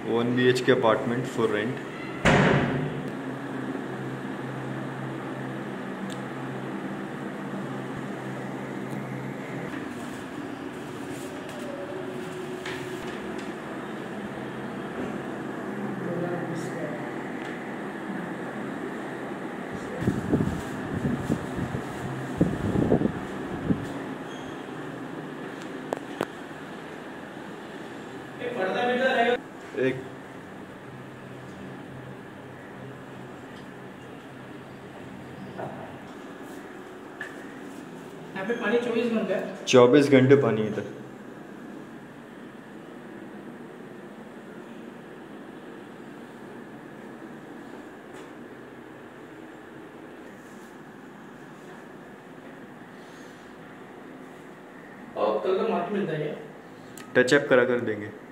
1 BHK apartment for rent. एक यहाँ पे पानी 24 घंटे है। 24 घंटे पानी इधर। और कल का मार्केट मिलता है। टचअप करा कर देंगे।